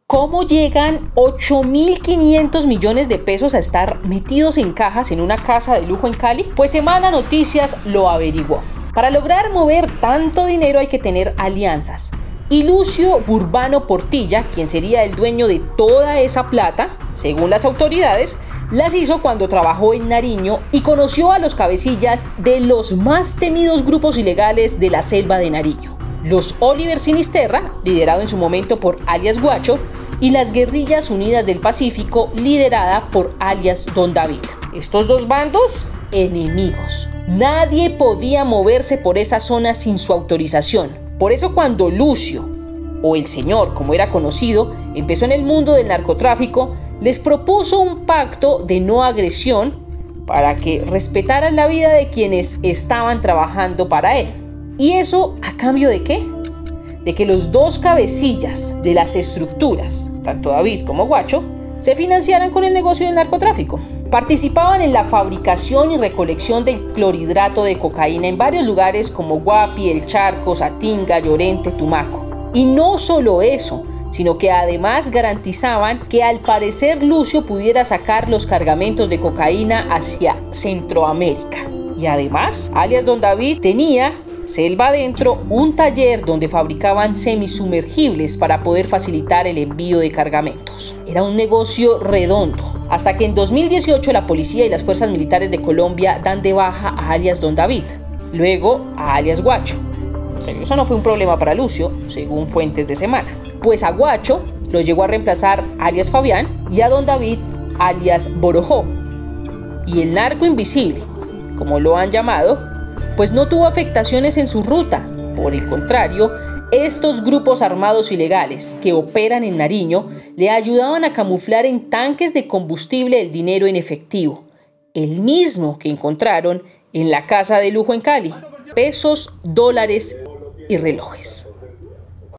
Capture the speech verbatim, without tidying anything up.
¿Cómo llegan ocho mil quinientos millones de pesos a estar metidos en cajas en una casa de lujo en Cali? Pues Semana Noticias lo averiguó. Para lograr mover tanto dinero hay que tener alianzas. Y Lucio Burbano Portilla, quien sería el dueño de toda esa plata, según las autoridades, las hizo cuando trabajó en Nariño y conoció a los cabecillas de los más temidos grupos ilegales de la selva de Nariño. Los Oliver Sinisterra, liderado en su momento por alias Guacho, y las Guerrillas Unidas del Pacífico, liderada por alias Don David. Estos dos bandos, enemigos. Nadie podía moverse por esa zona sin su autorización. Por eso cuando Lucio, o el señor como era conocido, empezó en el mundo del narcotráfico, les propuso un pacto de no agresión para que respetaran la vida de quienes estaban trabajando para él. ¿Y eso a cambio de qué? De que los dos cabecillas de las estructuras, tanto David como Guacho, se financiaran con el negocio del narcotráfico. Participaban en la fabricación y recolección del clorhidrato de cocaína en varios lugares como Guapi, El Charco, Satinga, Llorente, Tumaco. Y no solo eso, sino que además garantizaban que al parecer Lucio pudiera sacar los cargamentos de cocaína hacia Centroamérica. Y además, alias Don David tenía, selva adentro, un taller donde fabricaban semisumergibles para poder facilitar el envío de cargamentos. Era un negocio redondo, hasta que en dos mil dieciocho la policía y las fuerzas militares de Colombia dan de baja a alias Don David, luego a alias Guacho. Pero eso no fue un problema para Lucio, según fuentes de Semana, pues a Guacho lo llegó a reemplazar alias Fabián y a Don David alias Borojó. Y el narco invisible, como lo han llamado, pues no tuvo afectaciones en su ruta. Por el contrario, estos grupos armados ilegales que operan en Nariño le ayudaban a camuflar en tanques de combustible el dinero en efectivo, el mismo que encontraron en la casa de lujo en Cali, pesos, dólares y relojes.